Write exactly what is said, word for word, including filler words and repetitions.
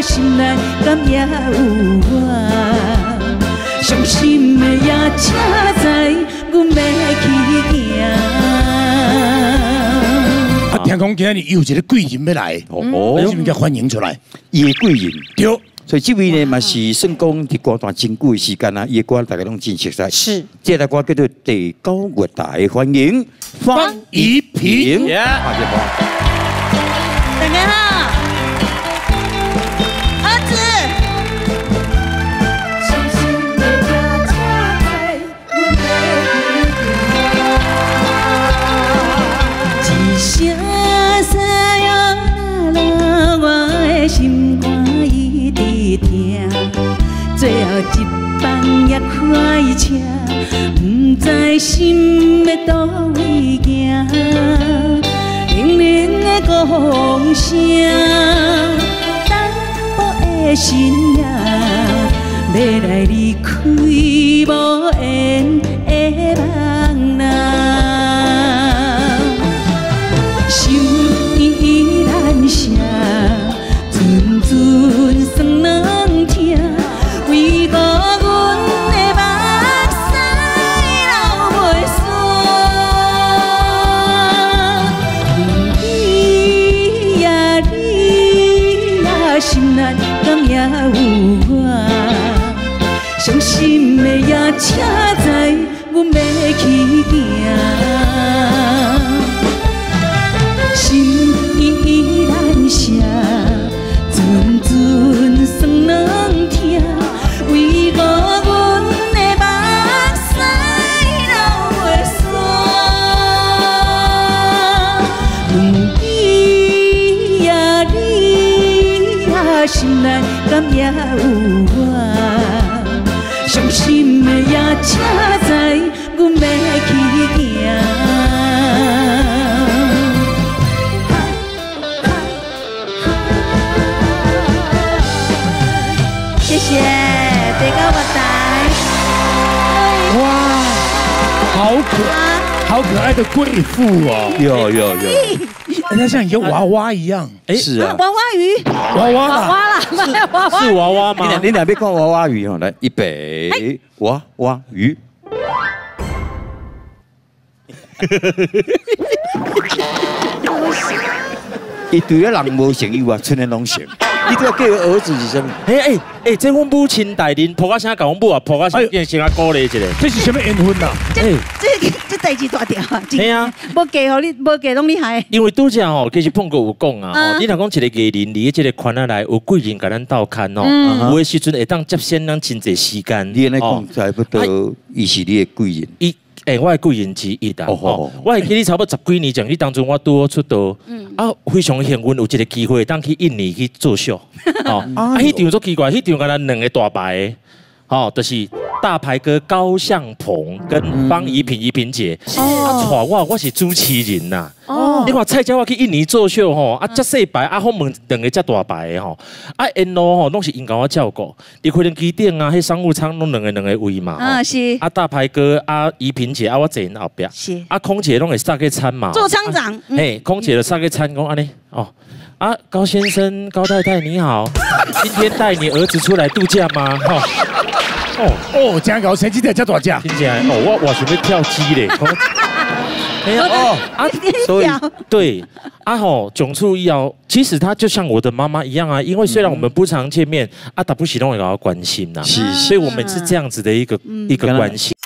心内敢也有我，伤心的也请知，阮要去行。 啊，听讲今日有一个贵人要来，哦，有物叫欢迎出来？ 伊的贵人， 对。 所以这位呢，嘛是算讲伫歌坛真久的时间啊，伊的歌大家拢真熟悉。 是， 这个歌叫做《第九月台》，欢迎方怡萍。大家好， 大家好，儿子。一声西洋啦，我的心肝。 听，最后一班也开车，不知心要倒位行。零零的歌声，单薄的心影，要来离开无缘的梦人，心依然声，阵阵酸软疼，为何阮的目屎流袂煞？你呀你呀，心内敢也有我？伤心的也请知，阮要去行。 心依然声，阵阵酸软疼，为何阮的目屎流袂煞？问你呀你呀，心内敢也有我？伤心的也请知，阮要去行。 谢谢，第九月台。 哇，好可爱，好可爱的贵妇哦！ 有有有， 它像一个娃娃一样。 哎，是啊， 娃娃鱼， 娃娃啦， 娃娃啦，娃娃是娃娃吗？ 你两边看娃娃鱼哦，来预备，娃娃鱼。一堆个人无成有啊，村的拢成。你都要叫儿子是什么？ 哎哎哎，这阮母亲大人抱我声甲阮母啊，抱我声变成啊鼓励一下。 这是什么缘分呐？ 这这这代志大条啊！ 系啊， 无嫁互你，无嫁拢厉害。 因为拄则吼，其实碰过有讲啊，你若讲一个艺人离这个圈仔来，有贵人甲咱斗看哦，有的时阵会当接线咱真侪时间。 你安尼讲差不多，伊是你的贵人。 伊诶，我的贵人之一啊。哦，我会记你差不多十几年前，你当初我拄好出道，啊，非常幸运有一个机会当去印尼去做秀。哦，啊，迄场足奇怪，迄场敢若两个大牌，哦，就是大牌哥高向鹏跟方怡萍怡萍姐。啊，带我我是主持人呐。哦，你看蔡家我去印尼做秀吼，啊，遮细牌，啊，后门两个遮大牌的吼，啊，因路吼拢是因甲我照顾，伫可能机顶啊，迄商务舱拢两个两个位嘛。啊，是。啊，大牌哥啊，怡萍姐啊，我坐因后壁。是。啊，空姐拢会上去餐嘛。 做舱长。 嘿，空姐就上去餐讲安尼哦。啊，高先生、高太太你好，今天带你儿子出来度假吗？哈。 哦哦，真高，前几天才大只。 听起来哦，我我想要跳机嘞。哎呀哦啊，所以对啊吼，囧处医疗其实她就像我的妈妈一样啊，因为虽然我们不常见面，啊，打不起拢会搞到关心呐，是，所以我们是这样子的一个一个关系。